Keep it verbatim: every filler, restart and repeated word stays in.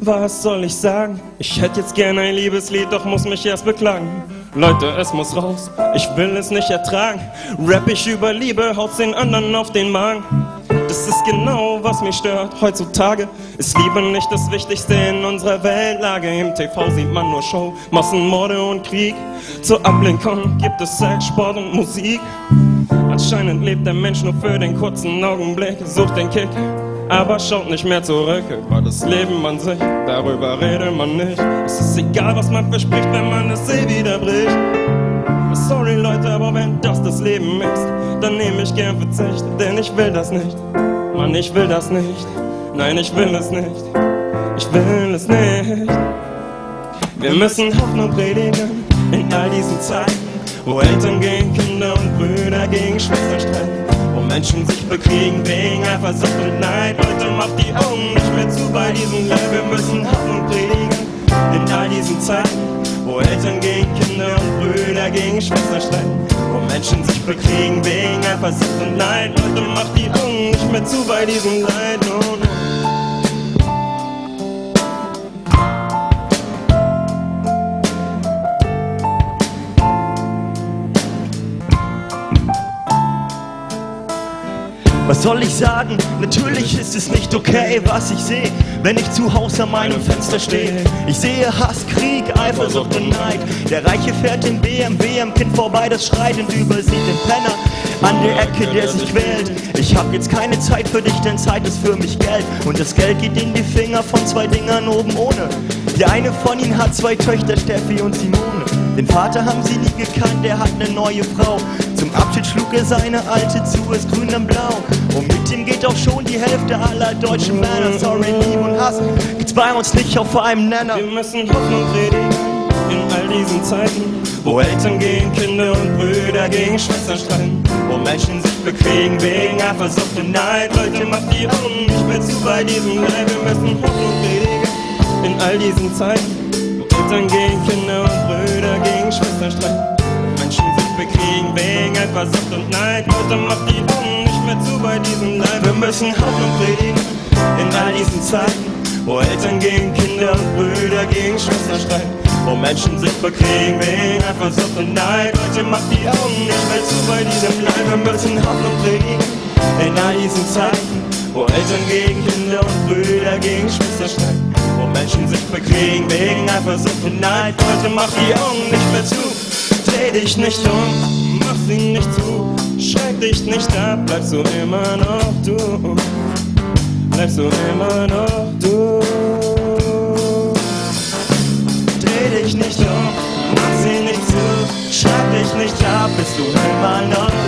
Was soll ich sagen? Ich hätte jetzt gerne ein Liebeslied, doch muss mich erst beklagen. Leute, es muss raus, ich will es nicht ertragen. Rap ich über Liebe, haut's den anderen auf den Magen. Das ist genau, was mich stört. Heutzutage ist Liebe nicht das Wichtigste in unserer Weltlage. Im T V sieht man nur Show, Massenmorde und Krieg. Zur Ablenkung gibt es Sex, Sport und Musik. Anscheinend lebt der Mensch nur für den kurzen Augenblick, sucht den Kick, aber schaut nicht mehr zurück über das Leben an sich, darüber redet man nicht. Es ist egal, was man verspricht, wenn man es eh wieder bricht. Sorry Leute, aber wenn das das Leben ist, dann nehme ich gern Verzicht, denn ich will das nicht. Mann, ich will das nicht. Nein, ich will es nicht. Ich will es nicht. Wir müssen Hoffnung predigen in all diesen Zeiten, wo Eltern gegen Kinder und Brüder gegen Schwestern streiten, wo Menschen sich bekriegen wegen Eifersucht und Neid. Leute, macht die Augen nicht mehr zu bei diesem Leid. Wir müssen Hoffnung predigen in all diesen Zeiten, wo Eltern gegen Kinder und Brüder gegen Schwestern streiten, wo Menschen sich bekriegen wegen Eifersucht und Neid. Leute, macht die Augen nicht mehr zu bei diesem Leid. No, no. Was soll ich sagen? Natürlich ist es nicht okay, was ich sehe, wenn ich zu Hause an meinem Fenster stehe. Ich sehe Hass, Krieg, Eifersucht und Neid. Der Reiche fährt den B M W am Kind vorbei, das schreit und übersieht den Penner an der Ecke, der sich quält. Ich hab jetzt keine Zeit für dich, denn Zeit ist für mich Geld. Und das Geld geht in die Finger von zwei Dingern oben ohne. Der eine von ihnen hat zwei Töchter, Steffi und Simone. Den Vater haben sie nie gekannt, der hat eine neue Frau. Zum Abschied schlug er seine alte zu, ist grün und blau. Und mit ihm geht auch schon die Hälfte aller deutschen Männer. Sorry, Liebe und Hass gibt's bei uns nicht auf einem Nenner. Wir müssen Hoffnung predigen in all diesen Zeiten, wo Eltern gegen Kinder und Brüder gegen Schwestern streiten, wo Menschen sich bekriegen wegen Eifersucht und Neid. Leute, macht die Augen nicht mehr zu bei diesem Leid. Wir müssen Hoffnung predigen in all diesen Zeiten, wo Eltern gegen Kinder und Brüder gegen Schwestern streiten, wo Menschen sich bekriegen wegen Eifersucht und Neid. Leute, macht die Augen nicht mehr zu bei diesem Leid. Wir müssen Hoffnung predigen in all diesen Zeiten, wo Eltern gegen Kinder und Brüder gegen Schwestern streiten, wo Menschen sich bekriegen wegen Eifersucht und Neid. Leute, macht die Augen nicht mehr zu bei diesem Leid. Wir müssen Hoffnung predigen in all diesen Zeiten, wo Eltern gegen Kinder und Brüder gegen Schwestern streiten, wo Menschen sich bekriegen wegen Eifersucht und Neid. Leute, macht die Augen nicht mehr zu, dreh dich nicht um, mach sie nicht zu, schreib dich nicht ab, bleib so immer noch du, bleib so immer noch du. Dreh dich nicht um, mach sie nicht zu, schreib dich nicht ab, bist du immer noch